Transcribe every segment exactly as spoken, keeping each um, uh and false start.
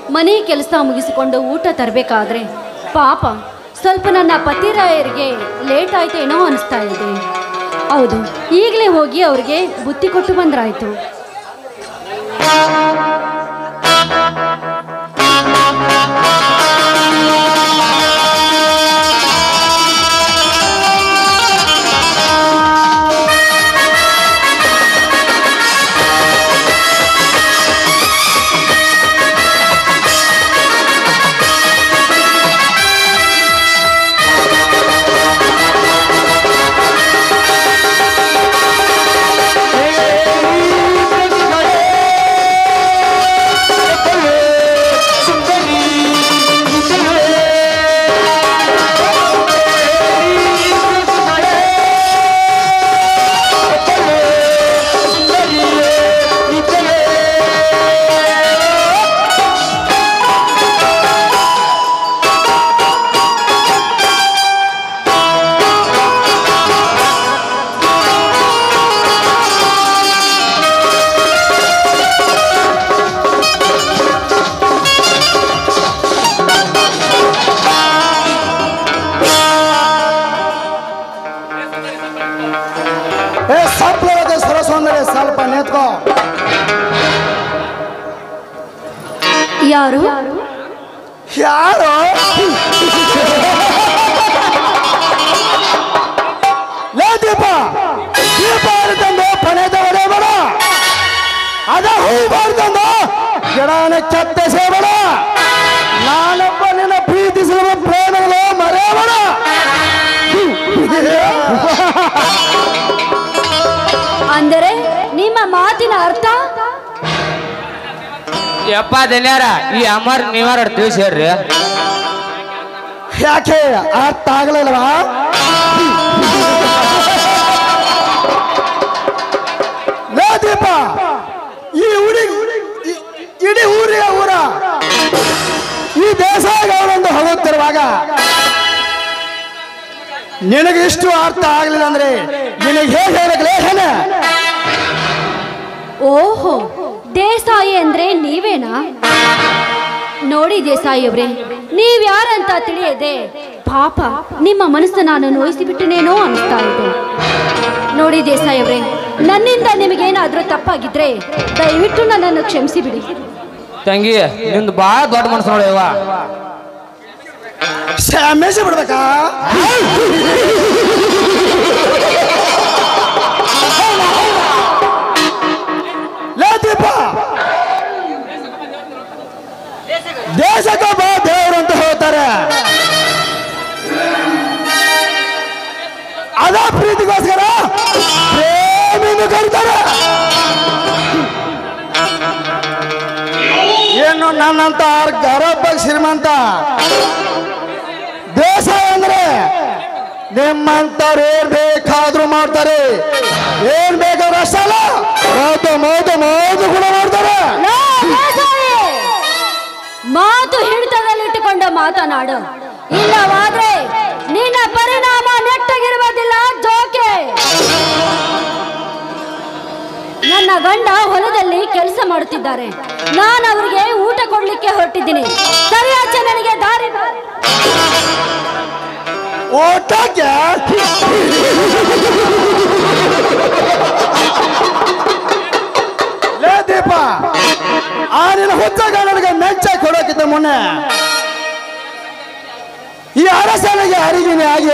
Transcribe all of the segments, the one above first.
ಮನೆ ಕೆಲಸ ಮುಗಿಸಿಕೊಂಡು ಊಟ ತರಬೇಕಾದ್ರೆ ಪಾಪ ಸ್ವಲ್ಪ ನನ್ನ ಪತಿರಾಯರಿಗೆ ಲೇಟ್ ಆಯ್ತೇನೋ ಅನಿಸ್ತಾ ಇದೆ. ಹೌದು, ಈಗಲೇ ಹೋಗಿ ಅವ್ರಿಗೆ ಬುತ್ತಿ ಕೊಟ್ಟು ಬಂದ್ರಾಯ್ತು. ಯಾರು ಯಾರು ಲೇ ದೀಪ ದೀಪ ತಂದು ಪಣೆದ ಹೊಡೆಯಬೇಡ, ಅದ ಹೂ ಬಾರ್ದಂದು ಗಿಡನ ಚತ್ತರಿಸಬೇಡ. ನಾನೊಬ್ಬ ನಿನ್ನ ಪ್ರೀತಿಸುವ ಪ್ರೇಮಗಳು ಮರೆಯಬೇಡ. ಅಂದರೆ ನಿಮ್ಮ ಮಾತಿನ ಅರ್ಥ? ಯಪ್ಪ ಧನ್ಯಾರ ಈ ಅಮರ್ ನೀವಾರ ತಿಳಿಸ್ರಿ. ಯಾಕೆ ಅರ್ಥ ಆಗಲಿಲ್ವಾ? ಲೇ ದೀಪ, ಈ ಊರಿ ಇಡೀ ಊರಿನ ಊರ ಈ ದೇಶವನ್ನು ಹೊಗುತ್ತಿರುವಾಗ ನಿನಗೆ ಇಷ್ಟು ಅರ್ಥ ಆಗಲಿಲ್ಲ ಅಂದ್ರೆ ನಿನಗೆ ಹೇಗೆ ಹೇಳಲೇನ? ಓಹೋ, ದೇಸಾಯಿ ಅಂದ್ರೆ ನೀವೇನಾ? ನೋಡಿ ದೇಸಾಯಿ ಅವ್ರೆ, ನೀವ್ಯಾರಂತ ತಿಳಿಯದೆ ಪಾಪ ನಿಮ್ಮ ಮನಸ್ಸು ನಾನು ನೋಯಿಸಿಬಿಟ್ಟನೇನೋ ಅನಿಸ್ತಾ ಇದೆ. ನೋಡಿ ದೇಸಾಯಿ ಅವ್ರೆ, ನನ್ನಿಂದ ನಿಮಗೇನಾದ್ರೂ ತಪ್ಪಾಗಿದ್ರೆ ದಯವಿಟ್ಟು ನನ್ನನ್ನು ಕ್ಷಮಿಸಿ ಬಿಡಿ. ತಂಗಿ, ನಿಂದು ಬಾಳ ದೊಡ್ಡ ಮನಸ್ಸು ನೋಡ್ಯವ. ಕ್ಷಮಿಸಿ ಬಿಡ್ಬೇಕಾ? ಲೇ ದೀಪ, ದೇಶಕ್ಕೊಬ್ಬ ದೇವರು ಅಂತ ಹೇಳ್ತಾರೆ. ಅದ ಪ್ರೀತಿಗೋಸ್ಕರ ಪ್ರೇಮಿಂದು ಕರೀತಾರೆ. ಏನು ನನ್ನಂತ ಗರಬ್ಬ ಶ್ರೀಮಂತ ದೇಶ ಅಂದ್ರೆ ನಿಮ್ಮಂತವ್ರು ಏನ್ ಬೇಕಾದ್ರೂ ಮಾಡ್ತಾರೆ, ಏನ್ ಬೇಕಾದ್ರೂ ಅಷ್ಟಲ್ಲ ಮೋದು ಮೋದು ಮೋದು ಕೂಡ ಮಾಡ್ತಾರೆ. ಮಾತು ಹಿಡಿತದಲ್ಲಿಟ್ಟುಕೊಂಡು ಮಾತನಾಡು, ಇಲ್ಲವಾದ್ರೆ ನಿನ್ನ ಪರಿಣಾಮ ನೆಟ್ಟಗಿರುವುದಿಲ್ಲ ಜೋಕೆ. ನನ್ನ ಗಂಡ ಹೊಲದಲ್ಲಿ ಕೆಲಸ ಮಾಡುತ್ತಿದ್ದಾರೆ, ನಾನು ಅವರಿಗೆ ಊಟ ಕೊಡ್ಲಿಕ್ಕೆ ಹೊರಟಿದ್ದೀನಿ. ಸರಿಯಾಚೆ ನನಗೆ ದಾರಿ ಓಟಕ್ಕೆ ಲೇ ದೀಪ, ಆ ನಿನ್ನ ಹುಚ್ಚ ಗಂಡನಿಗೆ ಮೆಚ್ಚ ಕೊಡೋಕ್ಕಿಂತ ಮುನ್ನೆ ಈ ಅರಸನಿಗೆ ಅರಿವಿನ ಆಗಿ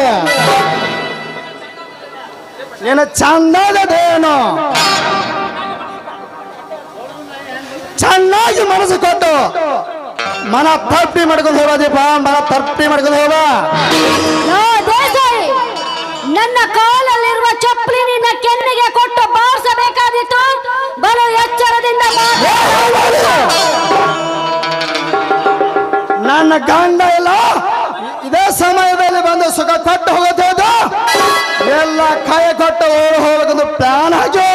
ನಿನ್ನ ಚಂದದೇನು ಚೆನ್ನಾಗಿ ಮನಸ್ಸು ಕೊಟ್ಟು ಮನ ತಪ್ಪಿ ಮಾಡ್ಕೊಂಡು ಹೋಗ ದೀಪ, ಮನ ತಪ್ಪಿ ಮಾಡ್ಕೊಂಡು ಹೋಗ. ನನ್ನ ಕಾಲಲ್ಲಿರುವ ಚಪ್ಪಲಿ ನಿನ್ನ ಕೆನ್ನೆಗೆ ಕೊಟ್ಟು ಬಾರಿಸಬೇಕಾದಿತ್ತು. ಬಲು ಎಚ್ಚರದಿಂದ ನನ್ನ ಗಂಡ ಇಲ್ಲ ಇದೇ ಸಮಯದಲ್ಲಿ ಬಂದು ಸುಖ ಕೊಟ್ಟು ಹೋಗೋದು, ಎಲ್ಲ ಕೈ ಕೊಟ್ಟು ಓಡಿ ಹೋಗೋದು ಪ್ಲಾನ್ ಹಾಕಿ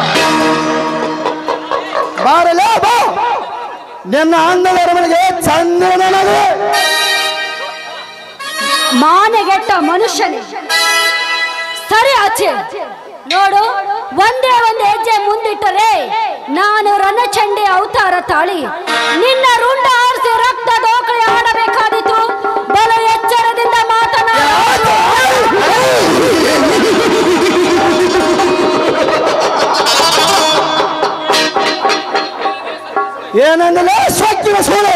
ಬಾರಲ್ಲ ಬಾ. ನಿನ್ನ ಅಂದವರ ಮನೆಗೆ ಚಂದ್ರನಾಗಿ ಮಾನೆಗೆಟ್ಟ ಮನುಷ್ಯನೇ, ಸರಿ ಆಚೆ ನೋಡು. ಒಂದೇ ಒಂದು ಹೆಜ್ಜೆ ಮುಂದಿಟ್ಟರೆ ನಾನು ರಣಚಂಡಿ ಅವತಾರ ತಾಳಿ ನಿನ್ನ ರುಂಡ ಆರಿಸಿ ಏನಂದ್ರೆ ಸೊಕ್ಕಿನ ಸೂಳೆ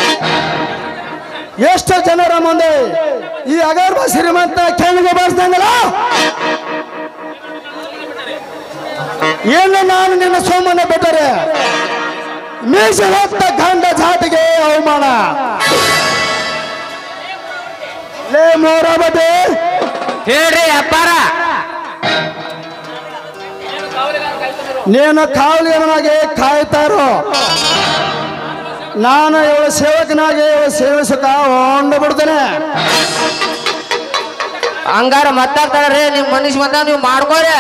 ಎಷ್ಟು ಜನರ ಮುಂದೆ ಈ ಅಗರ್ಭ ಶ್ರೀಮಂತ ಕೆಳಗೆ ಬರ್ಸ್ದಂಗಲ್ಲ ಏನು ನಾನು ನಿನ್ನ ಸೋಮನ ಬಿಟ್ಟರೆ ಮೀಸೆ ಹೊತ್ತ ಗಂಡ ಜಾತಿಗೆ ಅವಮಾನ ಲೇ ಮೋರ ಬಡ್ಡಿ ಹೇಳ್ರಿ ಅಪ್ಪಾರ ನೀನು ಕಾವಲಿಯನಾಗಿ ಕಾಯ್ತಾರೋ ನಾನು ಇವಳ ಸೇವಕನಾಗಿ ಇವಳ ಸೇವಿಸಕ ಹೊಂಡು ಬಿಡ್ತೇನೆ ಹಂಗಾರ ಮಾತಾಡ್ತಾರ್ರಿ ನಿಮ್ ಮನುಷ್ಯ ಮತ್ತ ನೀವು ಮಾಡ್ಕೋರಿ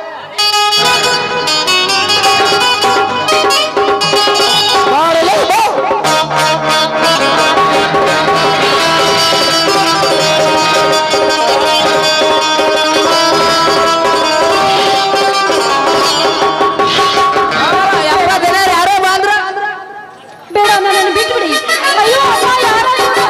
ಮಾಡಲೇ ಬಾ. ಯಾರೋ ಬಂದ್ರ ಬೇಡ ನನ್ನನ್ನು ಬಿಟ್ಬಿಡಿ. ಅಯ್ಯೋ ಅಮ್ಮ, ಯಾರೋ ಇವ್ರು?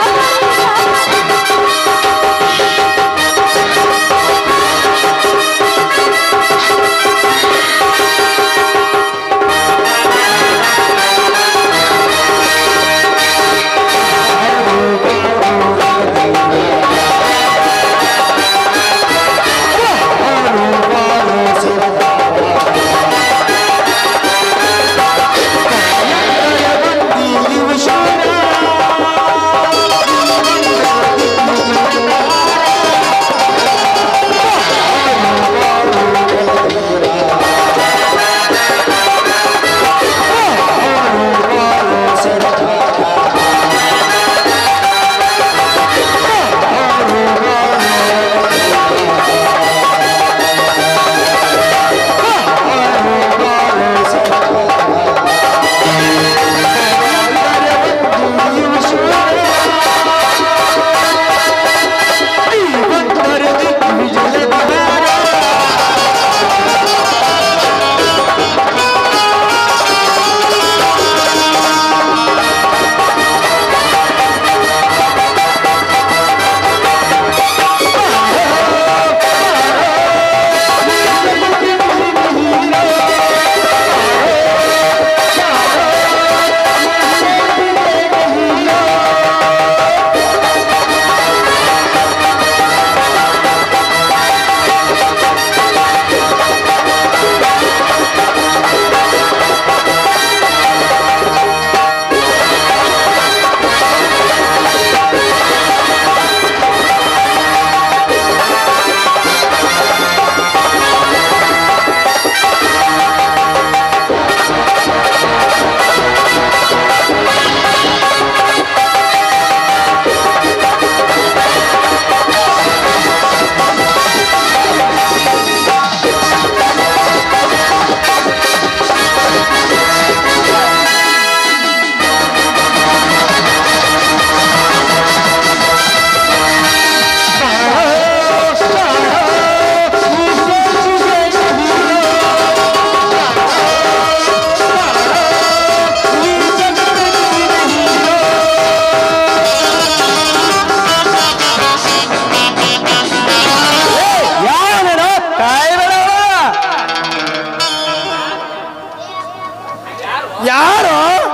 ಯಾರು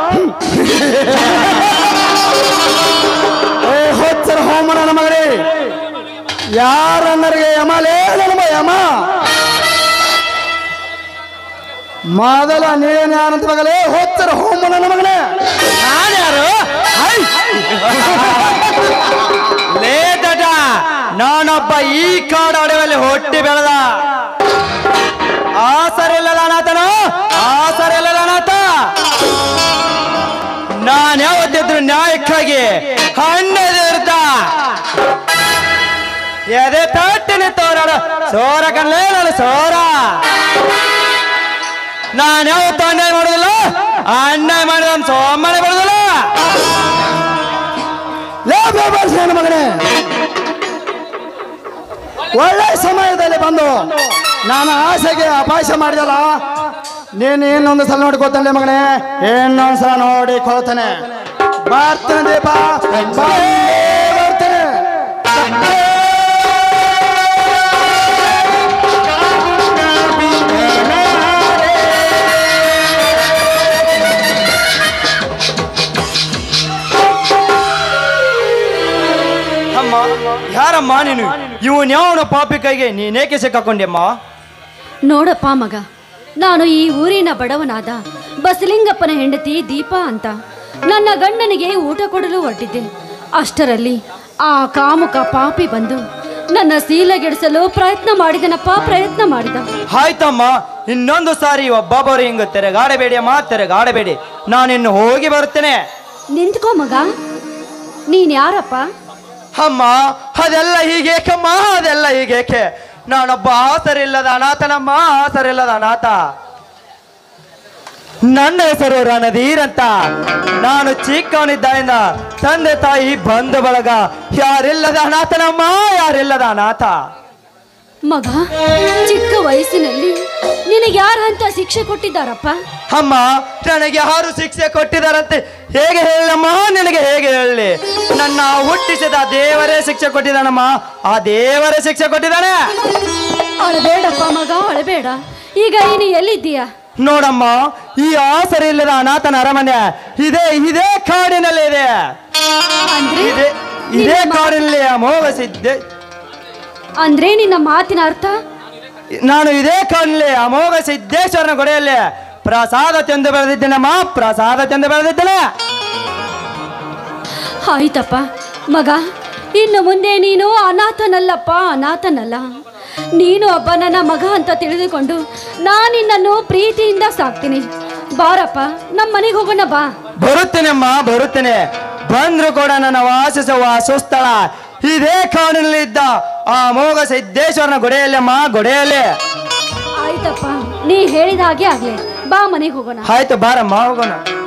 ಏ ಹೊಚ್ಚರ ಹೋಮ ನನ್ನ ಮಗನೇ ಯಾರ ನನಗೆ ಯಮಲೇ ನನ್ನ ಯಮ ಮೊದಲ ನೀನ್ ಯಾರಂತ ಮಗಲೇ ಹೊಚ್ಚರ ಹೋಮ ನನ್ನ ಮಗನೇ ನಾನ್ಯಾರು ಲೇ ದಟ ನಾನೊಬ್ಬ ಈ ಕಾಡು ಅಡವಿಯಲ್ಲಿ ಹುಟ್ಟಿ ಬೆಳೆದ ಆಸರಿಲ್ಲದ ಅನಾಥನು ಆಸರಿಲ್ಲದ ಅನಾಥ ನಾನು ಯಾವತ್ತಿದ್ರು ನ್ಯಾಯಕ್ಕಾಗಿ ಹಣ್ಣೆದಿರ್ತ ಎದೆ ತಟ್ಟಿನಿ ತೋರಾಡ ಸೋರ ಕಣ್ಲೇ ನಾನು ಸೋರ ನಾನು ಯಾವತ್ತು ಅನ್ಯಾಯ ಮಾಡೋದಿಲ್ಲ ಅನ್ಯಾಯ ಮಾಡಿದ ಸೋಮನೆ ಬರೋದಿಲ್ಲ ಲೇ ಬೇಬರ್ಸ್ ನನ್ನ ಮಗನೇ ಒಳ್ಳೆ ಸಮಯದಲ್ಲಿ ಬಂದು ನಾನು ಆಸೆಗೆ ಅಪಾಯಸ ಮಾಡಿದಲ್ಲ ನೀನು ಇನ್ನೊಂದು ಸಲ ನೋಡಿಕೋತಾನೆ ಮಗನೇ ಇನ್ನೊಂದು ಸಲ ನೋಡಿಕೋತಾನೆ ಬರ್ತೇನೆ ದೀಪ ಬರ್ತೇನೆ ಯಾರಮ್ಮ ನೀನು? ಇವನ್ಯಾವನು ಪಾಪಿ ಕೈಗೆ ನೀನೇಕೆ ಸಿಕ್ಕಾಕೊಂಡೆಮ್ಮ? ನೋಡಪ್ಪ ಮಗ, ನಾನು ಈ ಊರಿನ ಬಡವನಾದ ಬಸಲಿಂಗಪ್ಪನ ಹೆಂಡತಿ ದೀಪಾ ಅಂತ. ನನ್ನ ಗಂಡನಿಗೆ ಊಟ ಕೊಡಲು ಹೊರಟಿದ್ದೆ. ಅಷ್ಟರಲ್ಲಿ ಆ ಕಾಮುಕ ಪಾಪಿ ಬಂದು ನನ್ನ ಸೀಲೆಗೆಡಿಸಲು ಪ್ರಯತ್ನ ಮಾಡಿದನಪ್ಪ, ಪ್ರಯತ್ನ ಮಾಡಿದ. ಆಯ್ತಮ್ಮ, ಇನ್ನೊಂದು ಸಾರಿ ಒಬ್ಬೊಬ್ಬರು ಹಿಂಗ ತೆರೆಗಾಡಬೇಡಿ ಅಮ್ಮ, ತೆರೆಗಾಡಬೇಡಿ. ನಾನಿನ್ನು ಹೋಗಿ ಬರುತ್ತೇನೆ. ನಿಂತ್ಕೋ ಮಗ, ನೀನ್ ಯಾರಪ್ಪ? ಅಮ್ಮ, ಅದೆಲ್ಲ ಹೀಗೇಕಮ್ಮ, ಅದೆಲ್ಲ ಹೀಗೇಕೆ? ನಾನೊಬ್ಬ ಆಸರಿಲ್ಲದ ಅನಾಥನಮ್ಮ, ಆಸರಿಲ್ಲದ ಅನಾಥ. ನನ್ನ ಹೆಸರು ರಣಧೀರ್ ಅಂತ. ನಾನು ಚಿಕ್ಕವನಿದ್ದರಿಂದ ತಂದೆ ತಾಯಿ ಬಂಧು ಬಳಗ ಯಾರಿಲ್ಲದ ಅನಾಥನಮ್ಮ, ಯಾರಿಲ್ಲದ ಅನಾಥ. ಮಗ, ಚಿಕ್ಕ ವಯಸ್ಸಿನಲ್ಲಿ ನಿನಗೆ ಯಾರಂತ ಶಿಕ್ಷೆ ಕೊಟ್ಟಿದ್ದಾರಪ್ಪ? ಅಮ್ಮ, ನನಗೆ ಯಾರು ಶಿಕ್ಷೆ ಕೊಟ್ಟಿದ್ದಾರಂತೆ ಹೇಗೆ ಹೇಳಮ್ಮ? ನಿನಗೆ ಹೇಗೆ ಹೇಳಲಿ? ನನ್ನ ಹುಟ್ಟಿಸಿದ ದೇವರೇ ಶಿಕ್ಷೆ ಕೊಟ್ಟಿದ್ದಾನಮ್ಮ. ಆ ದೇವರೇ ಶಿಕ್ಷೆ ಕೊಟ್ಟಿದ್ದಾನೆ. ಅಳಬೇಡಪ್ಪ ಮಗ, ಅಳಬೇಡ. ಈಗ ನೀನು ಎಲ್ಲಿದ್ದೀಯಾ? ನೋಡಮ್ಮ, ಈ ಆಸರೆ ಇಲ್ಲದ ಅನಾಥನ ಅರಮನೆ ಇದೇ ಇದೇ ಕಾಡಿನಲ್ಲಿ ಇದೆ. ಅಂದ್ರೆ ಇದೇ ಇದೇ ಕಾಡಿನಲ್ಲಿ ಅಮೋಘ ಸಿದ್ಧೆ. ಅಂದ್ರೆ ನಿನ್ನ ಮಾತಿನ ಅರ್ಥ? ನಾನು ಇದೇ ಕಾಡಿನಲ್ಲಿ ಅಮೋಘ ಸಿದ್ದೇಶ್ವರನ ಗುಡಿಯಲ್ಲಿ ಪ್ರಸಾದ ತಿಂದು ಬೆಳೆದಿದ್ದೇನಮ್ಮ, ಪ್ರಸಾದ ತಿಂದು ಬೆಳೆದಿದ್ದೇನೆ. ಆಯ್ತಪ್ಪ ಮಗ, ಇನ್ನು ಮುಂದೆ ನೀನು ಅನಾಥನಲ್ಲಪ್ಪ, ಅನಾಥನಲ್ಲ. ನೀನು ಒಬ್ಬ ನನ್ನ ಮಗ ಅಂತ ತಿಳಿದುಕೊಂಡು ನಾನು ನಿನ್ನನ್ನು ಪ್ರೀತಿಯಿಂದ ಸಾಕ್ತೀನಿ. ಬಾರಪ್ಪ, ನಮ್ಮ ಮನೆಗೆ ಹೋಗೋಣ ಬಾ. ಬರುತ್ತೇನೆಮ್ಮ, ಬರುತ್ತೇನೆ. ಬಂದ್ರು ಕೂಡ ನನ್ನ ವಾಸಿಸುವ ಸುಸ್ಥಳ ಇದೇ ಕಾಡಿನಲ್ಲಿ ಇದ್ದ ಆ ಅಮೋಘ ಸಿದ್ದೇಶ್ವರನ ಗುಡಿಯಲ್ಲಮ್ಮ, ಗುಡಿಯಲ್ಲಿ. ಆಯ್ತಪ್ಪ, ನೀ ಹೇಳಿದ ಹಾಗೆ ಆಗ್ಲಿ. ಬಾ, ಮನೆಗೆ ಹೋಗೋಣ. ಆಯ್ತು, ಬಾರಮ್ಮ, ಹೋಗೋಣ.